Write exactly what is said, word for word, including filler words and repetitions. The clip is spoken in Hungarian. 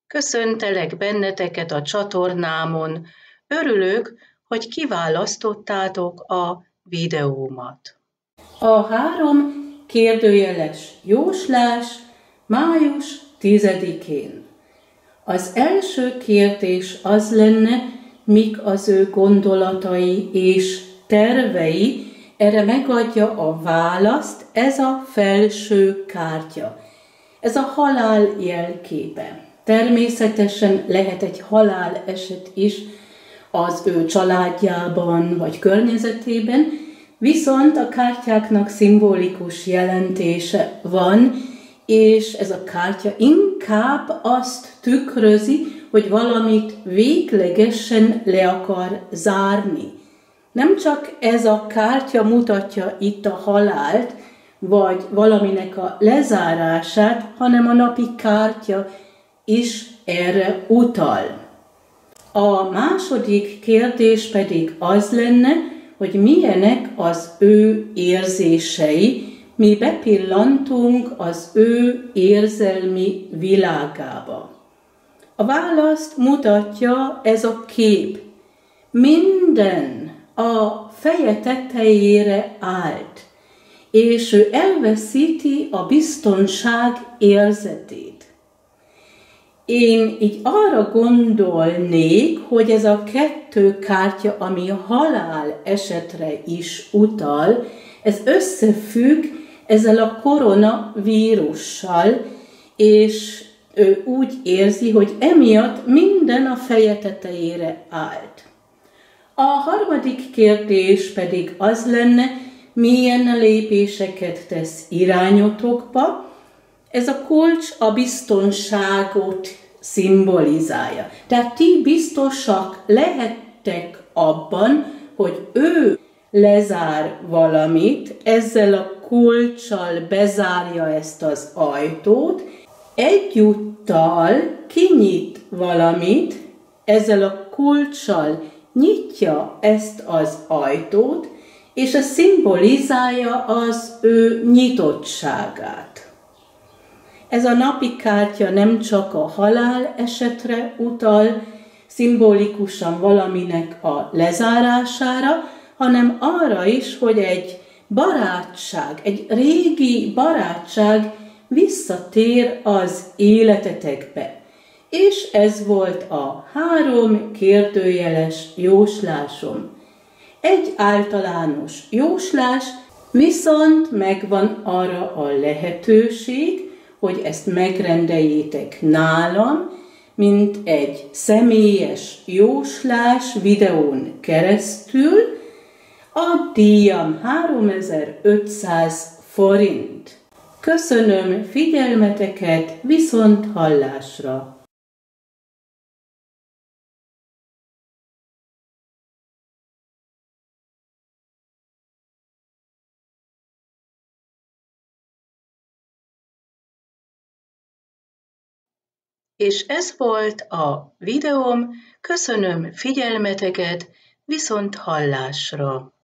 Köszöntelek benneteket a csatornámon. Örülök, hogy kiválasztottátok a videómat. A három kérdőjeles jóslás május tizedikén. Az első kérdés az lenne, mik az ő gondolatai és tervei. Erre megadja a választ ez a felső kártya. Ez a halál jelképe. Természetesen lehet egy halál eset is az ő családjában vagy környezetében, viszont a kártyáknak szimbolikus jelentése van, és ez a kártya inkább azt tükrözi, hogy valamit véglegesen le akar zárni. Nem csak ez a kártya mutatja itt a halált, vagy valaminek a lezárását, hanem a napi kártya is erre utal. A második kérdés pedig az lenne, hogy milyenek az ő érzései, mi bepillantunk az ő érzelmi világába. A választ mutatja ez a kép. Minden a feje tetejére állt, és ő elveszíti a biztonság érzetét. Én így arra gondolnék, hogy ez a kettő kártya, ami a halál esetre is utal, ez összefügg ezzel a koronavírussal, és ő úgy érzi, hogy emiatt minden a feje tetejére állt. A harmadik kérdés pedig az lenne, milyen lépéseket tesz irányotokba. Ez a kulcs a biztonságot szimbolizálja. Tehát ti biztosak lehettek abban, hogy ő lezár valamit, ezzel a kulccsal bezárja ezt az ajtót, egyúttal kinyit valamit, ezzel a kulccsal nyitja ezt az ajtót, és ez szimbolizálja az ő nyitottságát. Ez a napi kártya nem csak a halál esetre utal, szimbolikusan valaminek a lezárására, hanem arra is, hogy egy barátság, egy régi barátság visszatér az életetekbe. És ez volt a három kérdőjeles jóslásom. Egy általános jóslás, viszont megvan arra a lehetőség, hogy ezt megrendeljétek nálam, mint egy személyes jóslás videón keresztül. A díjam háromezer-ötszáz forint. Köszönöm figyelmeteket, viszont hallásra! És ez volt a videóm, köszönöm figyelmeteket, viszont hallásra!